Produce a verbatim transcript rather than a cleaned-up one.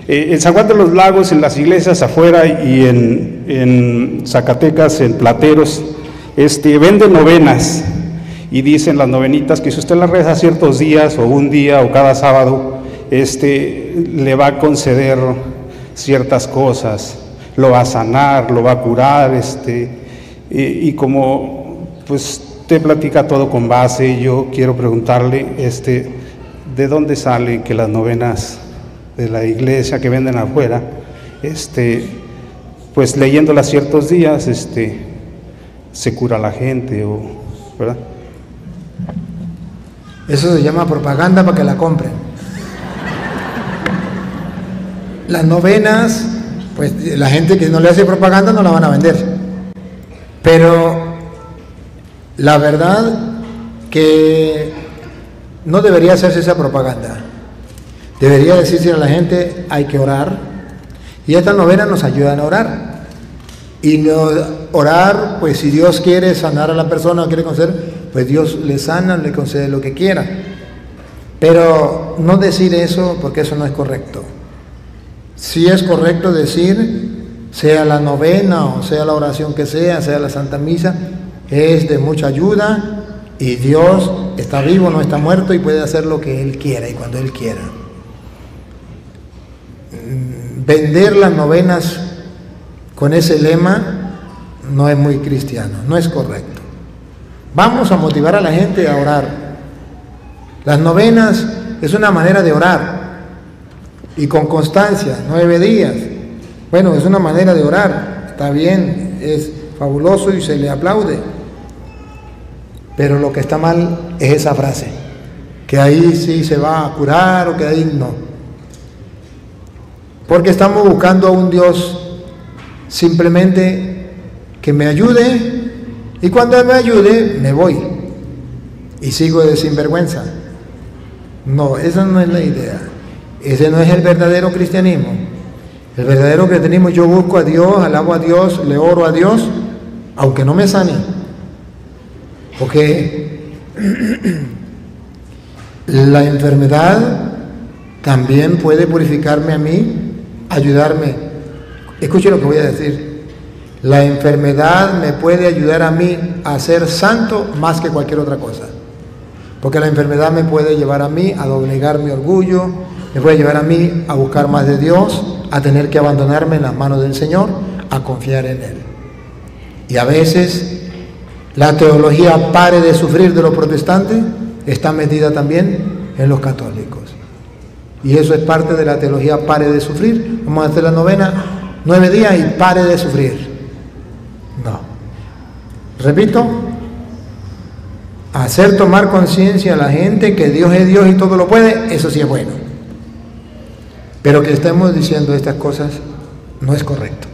Eh, en San Juan de los Lagos, en las iglesias afuera y en, en Zacatecas, en Plateros, este, venden novenas y dicen las novenitas que si usted las reza ciertos días o un día o cada sábado, este, le va a conceder ciertas cosas, lo va a sanar, lo va a curar, este, y, y como pues te platica todo con base, yo quiero preguntarle, este, ¿de dónde salen que las novenas de la iglesia que venden afuera, este, pues leyéndolas ciertos días, este, se cura la gente, o, ¿verdad? Eso se llama propaganda para que la compren. Las novenas, pues la gente que no le hace propaganda no la van a vender. Pero la verdad que no debería hacerse esa propaganda. Debería decirse a la gente, hay que orar. Y estas novenas nos ayudan a orar. Y no, orar, pues si Dios quiere sanar a la persona o quiere conceder, pues Dios le sana, le concede lo que quiera. Pero no decir eso, porque eso no es correcto. Sí es correcto decir, sea la novena o sea la oración que sea, sea la Santa Misa, es de mucha ayuda y Dios está vivo, no está muerto y puede hacer lo que Él quiera y cuando Él quiera. Vender las novenas con ese lema no es muy cristiano, no es correcto. Vamos a motivar a la gente a orar. Las novenas es una manera de orar y con constancia, nueve días. Bueno, es una manera de orar, está bien, es fabuloso y se le aplaude. Pero lo que está mal es esa frase, que ahí sí se va a curar o que ahí no. Porque estamos buscando a un Dios simplemente que me ayude y cuando Él me ayude me voy y sigo de sinvergüenza. No, esa no es la idea. Ese no es el verdadero cristianismo. El verdadero cristianismo, yo busco a Dios, alabo a Dios, le oro a Dios, aunque no me sane. Porque la enfermedad también puede purificarme a mí, ayudarme. Escuche lo que voy a decir. La enfermedad me puede ayudar a mí a ser santo más que cualquier otra cosa. Porque la enfermedad me puede llevar a mí a doblegar mi orgullo, me puede llevar a mí a buscar más de Dios, a tener que abandonarme en las manos del Señor, a confiar en Él. Y a veces la teología pare de sufrir de los protestantes está metida también en los católicos. Y eso es parte de la teología pare de sufrir. Vamos a hacer la novena nueve días y pare de sufrir. No. Repito, hacer tomar conciencia a la gente que Dios es Dios y todo lo puede, eso sí es bueno. Pero que estemos diciendo estas cosas no es correcto.